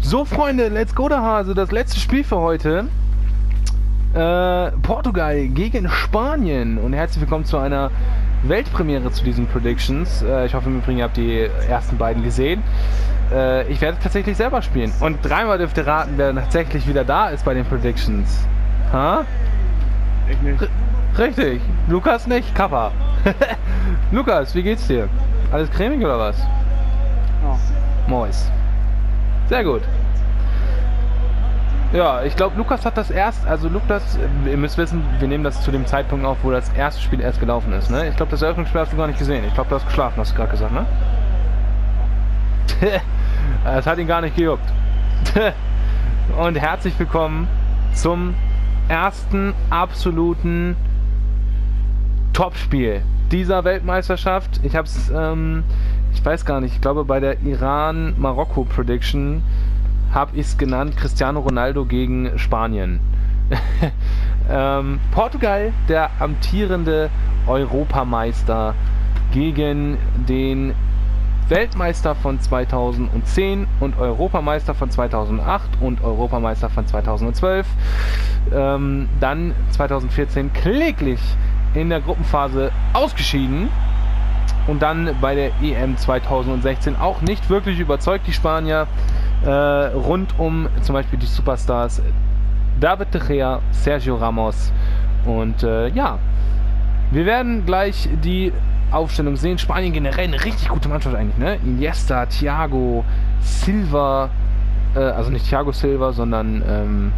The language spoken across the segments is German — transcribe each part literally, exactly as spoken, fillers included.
So, Freunde, let's go, der Hase. Das letzte Spiel für heute. Äh, Portugal gegen Spanien. Und herzlich willkommen zu einer Weltpremiere zu diesen Predictions. Äh, ich hoffe im Übrigen, ihr habt die ersten beiden gesehen. Äh, ich werde tatsächlich selber spielen. Und dreimal dürft ihr raten, wer tatsächlich wieder da ist bei den Predictions. Ha? Ich nicht. R richtig. Lukas nicht? Kappa. Lukas, wie geht's dir? Alles cremig oder was? Ja. Mois. Sehr gut. Ja, ich glaube, Lukas hat das erst, also Lukas, ihr müsst wissen, wir nehmen das zu dem Zeitpunkt auf, wo das erste Spiel erst gelaufen ist, ne? Ich glaube, das Eröffnungsspiel hast du gar nicht gesehen. Ich glaube, du hast geschlafen, hast du gerade gesagt, ne? Das hat ihn gar nicht gejuckt. Und herzlich willkommen zum ersten absoluten Topspiel dieser Weltmeisterschaft. Ich habe es, ähm, ich weiß gar nicht, ich glaube bei der Iran-Marokko-Prediction habe ich es genannt, Cristiano Ronaldo gegen Spanien. ähm, Portugal, der amtierende Europameister, gegen den Weltmeister von zweitausendzehn und Europameister von zweitausendacht und Europameister von zweitausendzwölf. Ähm, dann zweitausendvierzehn kläglich in der Gruppenphase ausgeschieden. Und dann bei der E M zweitausendsechzehn auch nicht wirklich überzeugt, die Spanier. Äh, rund um zum Beispiel die Superstars David de Gea, Sergio Ramos. Und äh, ja, wir werden gleich die Aufstellung sehen. Spanien generell eine richtig gute Mannschaft eigentlich, ne? Iniesta, Thiago, Silva, äh, also nicht Thiago Silva, sondern ähm,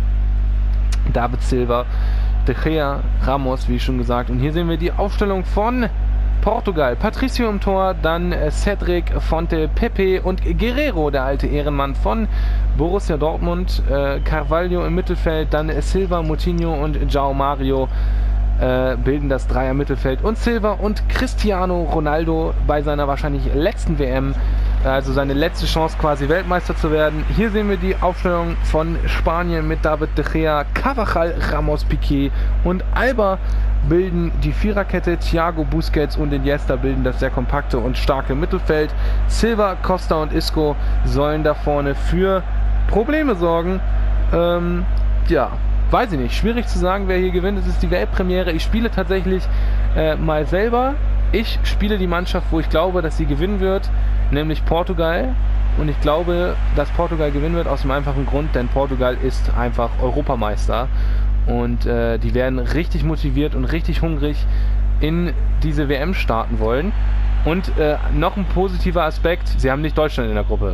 David Silva, de Gea, Ramos, wie schon gesagt. Und hier sehen wir die Aufstellung von Portugal. Patricio im Tor, dann Cedric, Fonte, Pepe und Guerreiro, der alte Ehrenmann von Borussia Dortmund. Äh, Carvalho im Mittelfeld, dann Silva, Moutinho und João Mario äh, bilden das Dreier-Mittelfeld. Und Silva und Cristiano Ronaldo bei seiner wahrscheinlich letzten W M, also seine letzte Chance quasi Weltmeister zu werden. Hier sehen wir die Aufstellung von Spanien mit David de Gea, Carvajal, Ramos, Piqué und Alba bilden die Viererkette. Thiago, Busquets und Iniesta bilden das sehr kompakte und starke Mittelfeld. Silva, Costa und Isco sollen da vorne für Probleme sorgen. Ähm, ja, weiß ich nicht. Schwierig zu sagen, wer hier gewinnt. Es ist die Weltpremiere. Ich spiele tatsächlich äh, mal selber. Ich spiele die Mannschaft, wo ich glaube, dass sie gewinnen wird, nämlich Portugal. Und ich glaube, dass Portugal gewinnen wird aus dem einfachen Grund, denn Portugal ist einfach Europameister. Und äh, die werden richtig motiviert und richtig hungrig in diese W M starten wollen. Und äh, noch ein positiver Aspekt, sie haben nicht Deutschland in der Gruppe.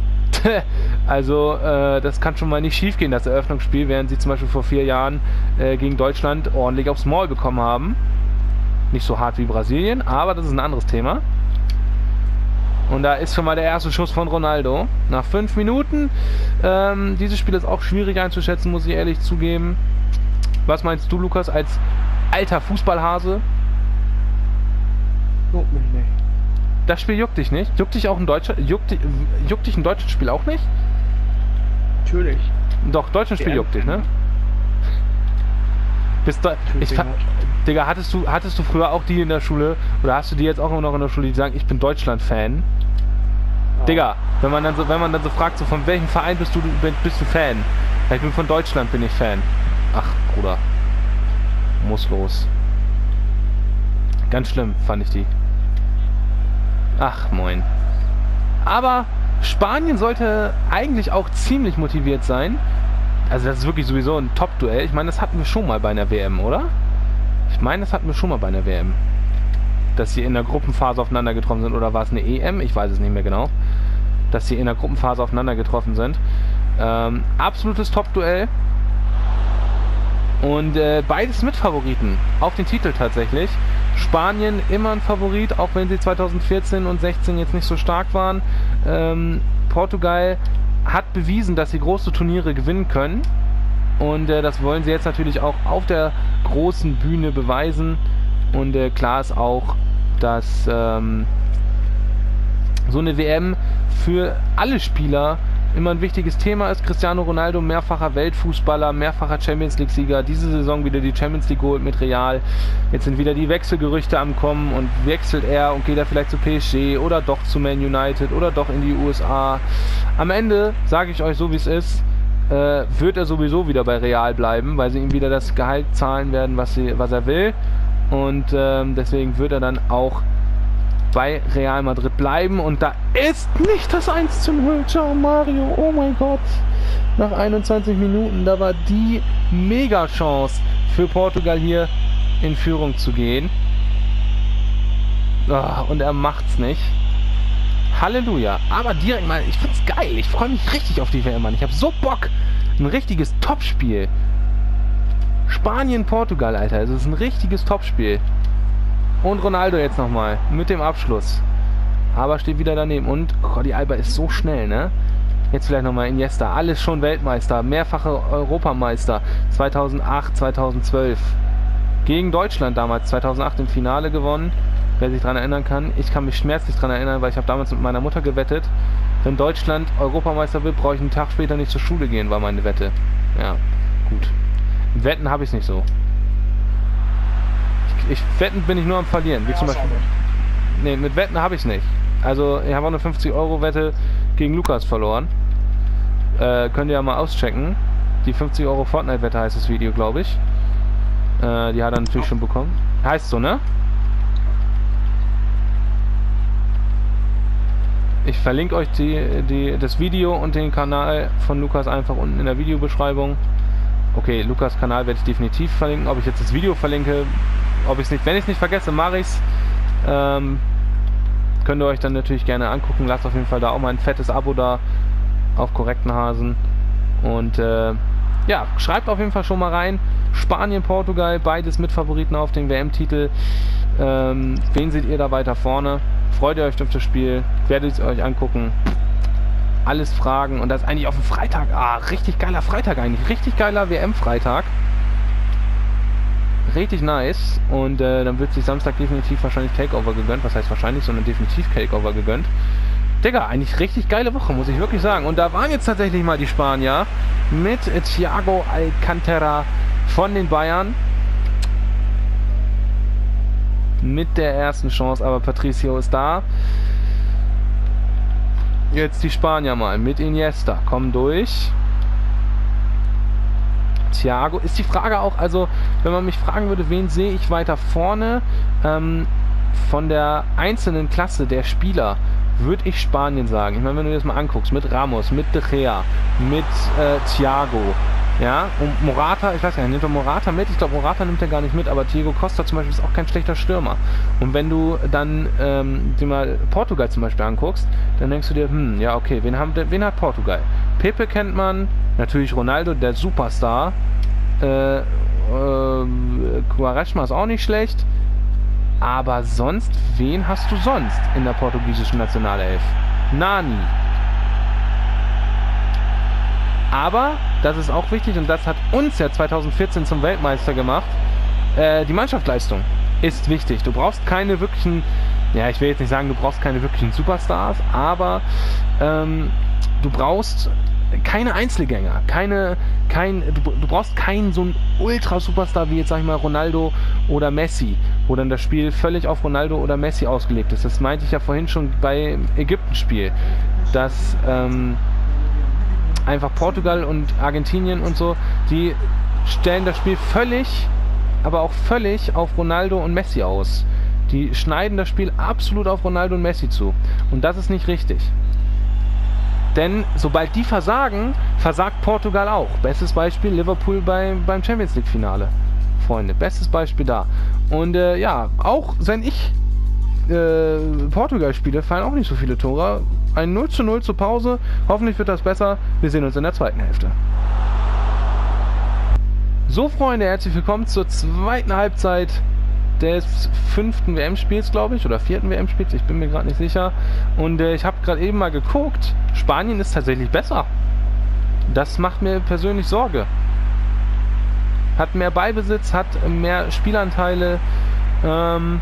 Also äh, das kann schon mal nicht schief gehen, das Eröffnungsspiel, während sie zum Beispiel vor vier Jahren äh, gegen Deutschland ordentlich aufs Maul bekommen haben. Nicht so hart wie Brasilien, aber das ist ein anderes Thema. Und da ist schon mal der erste Schuss von Ronaldo. Nach fünf Minuten. Ähm, dieses Spiel ist auch schwierig einzuschätzen, muss ich ehrlich zugeben. Was meinst du, Lukas, als alter Fußballhase? Juckt mich nicht. Das Spiel juckt dich nicht? Juckt dich auch ein deutscher, juckt, juckt dich ein deutsches Spiel auch nicht? Natürlich. Doch, deutsches Spiel juckt dich, ne? Bist du, ich, Digga, hattest du, hattest du früher auch die in der Schule, oder hast du die jetzt auch immer noch in der Schule, die sagen, ich bin Deutschland-Fan? Ja. Digga, wenn man dann so, wenn man dann so fragt, so von welchem Verein bist du, bist du Fan? Ja, ich bin von Deutschland, bin ich Fan. Ach, Bruder. Muss los. Ganz schlimm, fand ich die. Ach, moin. Aber Spanien sollte eigentlich auch ziemlich motiviert sein. Also das ist wirklich sowieso ein Top-Duell. Ich meine, das hatten wir schon mal bei einer W M, oder? Ich meine, das hatten wir schon mal bei einer W M. Dass sie in der Gruppenphase aufeinander getroffen sind. Oder war es eine E M? Ich weiß es nicht mehr genau. Dass sie in der Gruppenphase aufeinander getroffen sind. Ähm, absolutes Top-Duell. Und äh, beides Mitfavoriten auf den Titel tatsächlich. Spanien immer ein Favorit, auch wenn sie zweitausendvierzehn und sechzehn jetzt nicht so stark waren. Ähm, Portugal hat bewiesen, dass sie große Turniere gewinnen können. Und äh, das wollen sie jetzt natürlich auch auf der großen Bühne beweisen. Und äh, klar ist auch, dass ähm, so eine W M für alle Spieler immer ein wichtiges Thema ist. Cristiano Ronaldo, mehrfacher Weltfußballer, mehrfacher Champions League-Sieger, diese Saison wieder die Champions League geholt mit Real. Jetzt sind wieder die Wechselgerüchte am Kommen und wechselt er und geht er vielleicht zu P S G oder doch zu Man United oder doch in die U S A. Am Ende, sage ich euch so wie es ist, äh, wird er sowieso wieder bei Real bleiben, weil sie ihm wieder das Gehalt zahlen werden, was, sie, was er will. Und ähm, deswegen wird er dann auch bei Real Madrid bleiben. Und da ist nicht das eins zu null. Ciao Mario, oh mein Gott. Nach einundzwanzig Minuten, da war die Mega-Chance für Portugal hier in Führung zu gehen. Oh, und er macht's nicht. Halleluja. Aber direkt mal, ich find's geil. Ich freue mich richtig auf die W M, Mann. Ich habe so Bock. Ein richtiges Topspiel. Spanien-Portugal, Alter. Es ist ein richtiges Topspiel. Und Ronaldo jetzt nochmal. Mit dem Abschluss. Aber steht wieder daneben. Und Jordi Alba ist so schnell, ne? Jetzt vielleicht nochmal Iniesta. Alles schon Weltmeister. Mehrfache Europameister. zweitausendacht, zweitausendzwölf. Gegen Deutschland damals. zweitausendacht im Finale gewonnen. Wer sich daran erinnern kann. Ich kann mich schmerzlich daran erinnern, weil ich habe damals mit meiner Mutter gewettet. Wenn Deutschland Europameister wird, brauche ich einen Tag später nicht zur Schule gehen, war meine Wette. Ja, gut. Mit Wetten habe ich es nicht so. Ich, ich Wetten bin ich nur am Verlieren. Wie ja, zum Beispiel. Nee, mit Wetten habe ich es nicht. Also, ich habe auch eine fünfzig Euro Wette gegen Lukas verloren. Äh, könnt ihr ja mal auschecken. Die fünfzig Euro Fortnite-Wette heißt das Video, glaube ich. Äh, die hat er natürlich schon bekommen. Heißt so, ne? Ich verlinke euch die, die, das Video und den Kanal von Lukas einfach unten in der Videobeschreibung. Okay, Lukas Kanal werde ich definitiv verlinken. Ob ich jetzt das Video verlinke, ob ich es nicht, wenn ich es nicht vergesse, mache ich es. Ähm, könnt ihr euch dann natürlich gerne angucken. Lasst auf jeden Fall da auch mal ein fettes Abo da auf korrekten Hasen. Und äh, ja, schreibt auf jeden Fall schon mal rein. Spanien, Portugal, beides Mitfavoriten auf den W M-Titel. Ähm, wen seht ihr da weiter vorne? Freut ihr euch auf das Spiel? Werdet es euch angucken? Alles Fragen und das ist eigentlich auf dem Freitag. Ah, richtig geiler Freitag eigentlich. Richtig geiler W M-Freitag. Richtig nice. Und äh, dann wird sich Samstag definitiv wahrscheinlich Takeover gegönnt. Was heißt wahrscheinlich, sondern definitiv Takeover gegönnt. Digga, eigentlich richtig geile Woche, muss ich wirklich sagen. Und da waren jetzt tatsächlich mal die Spanier mit Thiago Alcantara von den Bayern. Mit der ersten Chance, aber Patricio ist da. Jetzt die Spanier mal mit Iniesta. Kommen durch. Thiago. Ist die Frage auch, also, wenn man mich fragen würde, wen sehe ich weiter vorne, ähm, von der einzelnen Klasse der Spieler, würde ich Spanien sagen. Ich meine, wenn du dir das mal anguckst, mit Ramos, mit De Gea, mit äh, Thiago, ja, und Morata, ich weiß gar nicht, nimmt er Morata mit? Ich glaube, Morata nimmt er gar nicht mit, aber Diego Costa zum Beispiel ist auch kein schlechter Stürmer. Und wenn du dann ähm, dir mal Portugal zum Beispiel anguckst, dann denkst du dir, hm, ja, okay, wen, haben, wen hat Portugal? Pepe kennt man, natürlich Ronaldo, der Superstar. Äh, äh, Quaresma ist auch nicht schlecht. Aber sonst, wen hast du sonst in der portugiesischen Nationalelf? Nani. Aber, das ist auch wichtig und das hat uns ja zweitausendvierzehn zum Weltmeister gemacht, äh, die Mannschaftsleistung ist wichtig. Du brauchst keine wirklichen, ja, ich will jetzt nicht sagen, du brauchst keine wirklichen Superstars, aber ähm, du brauchst keine Einzelgänger, keine, kein, du, du brauchst keinen so einen Ultra-Superstar wie jetzt, sag ich mal, Ronaldo oder Messi, wo dann das Spiel völlig auf Ronaldo oder Messi ausgelegt ist. Das meinte ich ja vorhin schon beim Ägypten-Spiel, dass ähm, einfach Portugal und Argentinien und so, die stellen das Spiel völlig, aber auch völlig auf Ronaldo und Messi aus. Die schneiden das Spiel absolut auf Ronaldo und Messi zu. Und das ist nicht richtig. Denn sobald die versagen, versagt Portugal auch. Bestes Beispiel Liverpool bei, beim Champions League Finale. Freunde, bestes Beispiel da. Und äh, ja, auch wenn ich äh, Portugal spiele, fallen auch nicht so viele Tore. Ein null zu null zur Pause. Hoffentlich wird das besser. Wir sehen uns in der zweiten Hälfte. So, Freunde, herzlich willkommen zur zweiten Halbzeit des fünften W M-Spiels, glaube ich, oder vierten W M-Spiels, ich bin mir gerade nicht sicher. Und äh, ich habe gerade eben mal geguckt, Spanien ist tatsächlich besser. Das macht mir persönlich Sorge. Hat mehr Ballbesitz, hat mehr Spielanteile. Ähm,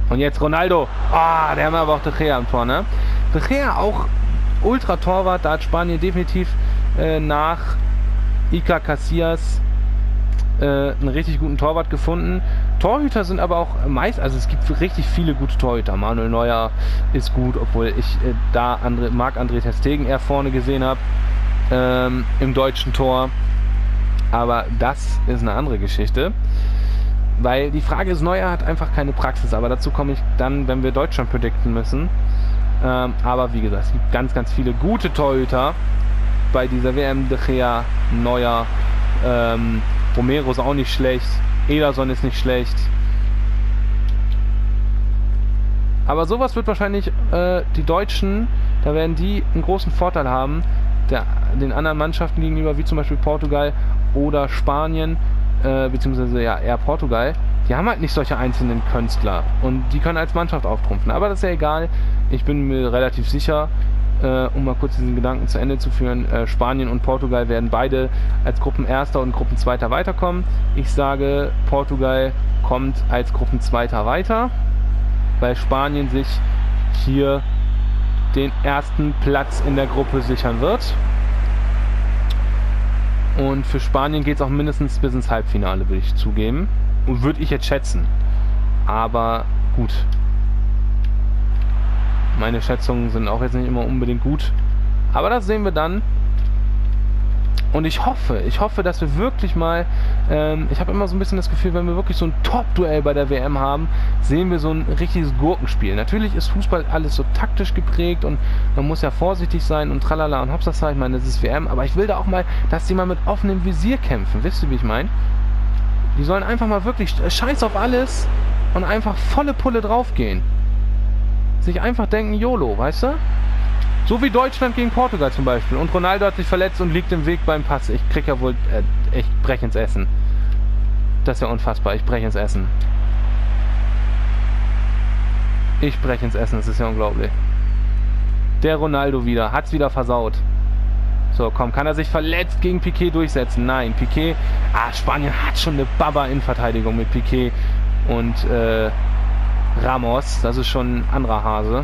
Und jetzt Ronaldo. Ah, der haben wir aber auch De Gea am Tor, ne? De Gea auch Ultra-Torwart. Da hat Spanien definitiv äh, nach Iker Casillas äh, einen richtig guten Torwart gefunden. Torhüter sind aber auch meist, also es gibt richtig viele gute Torhüter. Manuel Neuer ist gut, obwohl ich äh, da André, Marc-André ter Stegen eher vorne gesehen habe ähm, im deutschen Tor. Aber das ist eine andere Geschichte. Weil die Frage ist, Neuer hat einfach keine Praxis, aber dazu komme ich dann, wenn wir Deutschland predikten müssen. Ähm, aber wie gesagt, es gibt ganz, ganz viele gute Torhüter bei dieser W M. De Gea, Neuer, ähm, Romero ist auch nicht schlecht, Ederson ist nicht schlecht. Aber sowas wird wahrscheinlich äh, die Deutschen, da werden die einen großen Vorteil haben, der, den anderen Mannschaften gegenüber, wie zum Beispiel Portugal oder Spanien, Äh, beziehungsweise ja eher Portugal, die haben halt nicht solche einzelnen Künstler und die können als Mannschaft auftrumpfen, aber das ist ja egal. Ich bin mir relativ sicher, äh, um mal kurz diesen Gedanken zu Ende zu führen, äh, Spanien und Portugal werden beide als Gruppenerster und Gruppenzweiter weiterkommen. Ich sage, Portugal kommt als Gruppenzweiter weiter, weil Spanien sich hier den ersten Platz in der Gruppe sichern wird. Und für Spanien geht es auch mindestens bis ins Halbfinale, würde ich zugeben. Und würde ich jetzt schätzen. Aber gut. Meine Schätzungen sind auch jetzt nicht immer unbedingt gut. Aber das sehen wir dann. Und ich hoffe, ich hoffe, dass wir wirklich mal, ähm, ich habe immer so ein bisschen das Gefühl, wenn wir wirklich so ein Top-Duell bei der W M haben, sehen wir so ein richtiges Gurkenspiel. Natürlich ist Fußball alles so taktisch geprägt und man muss ja vorsichtig sein und tralala und hopsasa, ich meine, das ist W M, aber ich will da auch mal, dass die mal mit offenem Visier kämpfen. Wisst ihr, wie ich meine? Die sollen einfach mal wirklich scheiß auf alles und einfach volle Pulle draufgehen. Sich einfach denken, YOLO, weißt du? So wie Deutschland gegen Portugal zum Beispiel. Und Ronaldo hat sich verletzt und liegt im Weg beim Pass. Ich krieg ja wohl... Äh, ich brech ins Essen. Das ist ja unfassbar. Ich brech ins Essen. Ich brech ins Essen. Das ist ja unglaublich. Der Ronaldo wieder. Hat's wieder versaut. So, komm. Kann er sich verletzt gegen Piqué durchsetzen? Nein. Piqué... Ah, Spanien hat schon eine Baba-Innenverteidigung mit Piqué und äh, Ramos. Das ist schon ein anderer Hase.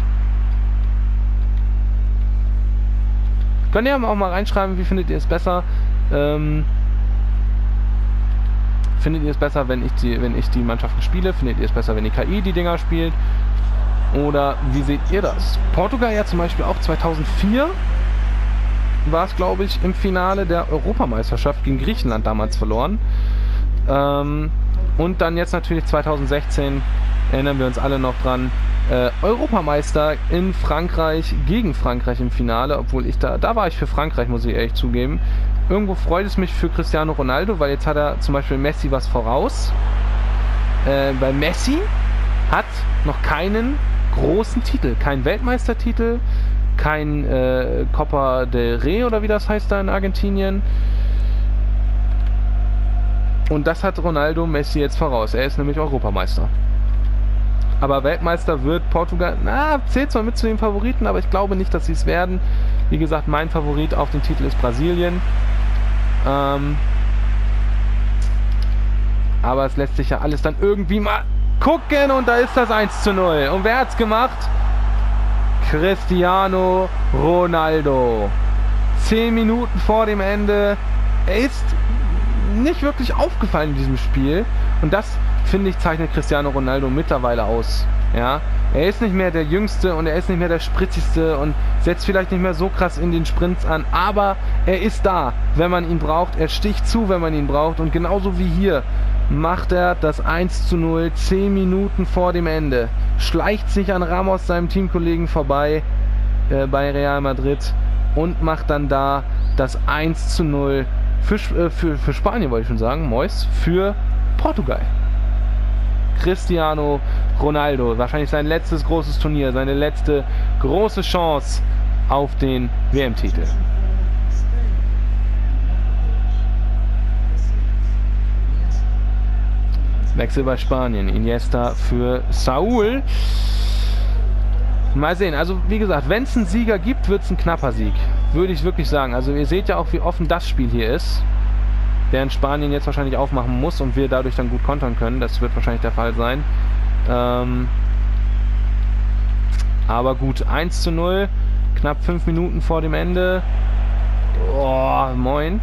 Könnt ihr auch mal reinschreiben, wie findet ihr es besser? Ähm, findet ihr es besser, wenn ich die, wenn ich die Mannschaften spiele? Findet ihr es besser, wenn die K I die Dinger spielt? Oder wie seht ihr das? Portugal ja zum Beispiel auch zweitausendvier war es, glaube ich, im Finale der Europameisterschaft gegen Griechenland damals verloren. Ähm, und dann jetzt natürlich zweitausendsechzehn, erinnern wir uns alle noch dran, Äh, Europameister in Frankreich gegen Frankreich im Finale, obwohl ich da, da war ich für Frankreich, muss ich ehrlich zugeben. Irgendwo freut es mich für Cristiano Ronaldo, weil jetzt hat er zum Beispiel Messi was voraus. Äh, bei Messi hat noch keinen großen Titel, keinen Weltmeistertitel, kein äh, Copa del Rey oder wie das heißt da in Argentinien. Und das hat Ronaldo Messi jetzt voraus. Er ist nämlich Europameister. Aber Weltmeister wird Portugal, na, zählt zwar mit zu den Favoriten, aber ich glaube nicht, dass sie es werden. Wie gesagt, mein Favorit auf den Titel ist Brasilien. Ähm, aber es lässt sich ja alles dann irgendwie mal gucken und da ist das eins zu null. Und wer hat's gemacht? Cristiano Ronaldo. Zehn Minuten vor dem Ende. Er ist nicht wirklich aufgefallen in diesem Spiel. Und das, finde ich, zeichnet Cristiano Ronaldo mittlerweile aus. Ja, er ist nicht mehr der Jüngste und er ist nicht mehr der Spritzigste und setzt vielleicht nicht mehr so krass in den Sprints an, aber er ist da, wenn man ihn braucht. Er sticht zu, wenn man ihn braucht, und genauso wie hier macht er das eins zu null, zehn Minuten vor dem Ende. Schleicht sich an Ramos, seinem Teamkollegen, vorbei äh, bei Real Madrid und macht dann da das eins zu null für, äh, für, für Spanien, wollte ich schon sagen, Mois, für Portugal. Cristiano Ronaldo, wahrscheinlich sein letztes großes Turnier, seine letzte große Chance auf den W M-Titel. Wechsel bei Spanien, Iniesta für Saúl. Mal sehen, also wie gesagt, wenn es einen Sieger gibt, wird es ein knapper Sieg, würde ich wirklich sagen. Also ihr seht ja auch, wie offen das Spiel hier ist, während Spanien jetzt wahrscheinlich aufmachen muss und wir dadurch dann gut kontern können. Das wird wahrscheinlich der Fall sein. Ähm, aber gut, eins zu null, knapp fünf Minuten vor dem Ende. Oh, moin.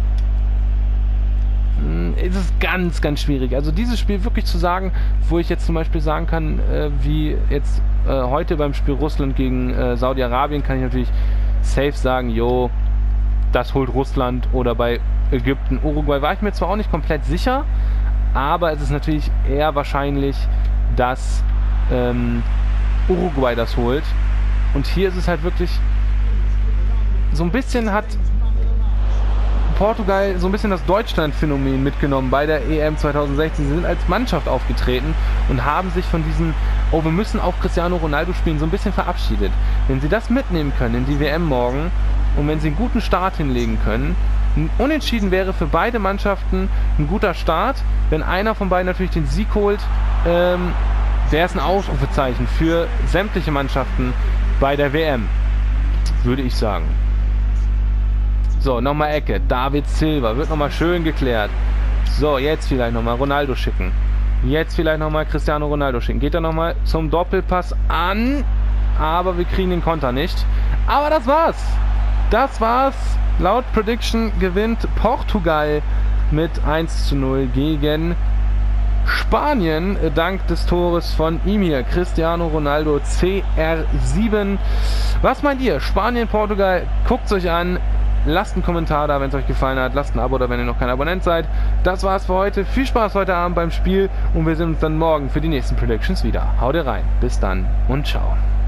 Es ist ganz, ganz schwierig. Also dieses Spiel wirklich zu sagen, wo ich jetzt zum Beispiel sagen kann, äh, wie jetzt äh, heute beim Spiel Russland gegen äh, Saudi-Arabien, kann ich natürlich safe sagen, jo, das holt Russland, oder bei Ägypten, Uruguay war ich mir zwar auch nicht komplett sicher, aber es ist natürlich eher wahrscheinlich, dass ähm, Uruguay das holt. Und hier ist es halt wirklich so ein bisschen, hat Portugal so ein bisschen das Deutschland-Phänomen mitgenommen bei der E M zwanzig sechzehn. Sie sind als Mannschaft aufgetreten und haben sich von diesem, oh, wir müssen auf Cristiano Ronaldo spielen, so ein bisschen verabschiedet. Wenn sie das mitnehmen können in die W M morgen und wenn sie einen guten Start hinlegen können, ein Unentschieden wäre für beide Mannschaften ein guter Start. Wenn einer von beiden natürlich den Sieg holt, ähm, wäre es ein Ausrufezeichen für sämtliche Mannschaften bei der W M, würde ich sagen. So, nochmal Ecke. David Silva. Wird nochmal schön geklärt. So, jetzt vielleicht nochmal Ronaldo schicken. Jetzt vielleicht nochmal Cristiano Ronaldo schicken. Geht er nochmal zum Doppelpass an. Aber wir kriegen den Konter nicht. Aber das war's. Das war's. Laut Prediction gewinnt Portugal mit eins zu null gegen Spanien. Dank des Tores von ihm hier. Cristiano Ronaldo, C R sieben. Was meint ihr? Spanien, Portugal? Guckt's euch an. Lasst einen Kommentar da, wenn es euch gefallen hat. Lasst ein Abo da, wenn ihr noch kein Abonnent seid. Das war's für heute. Viel Spaß heute Abend beim Spiel und wir sehen uns dann morgen für die nächsten Predictions wieder. Haut rein. Bis dann und ciao.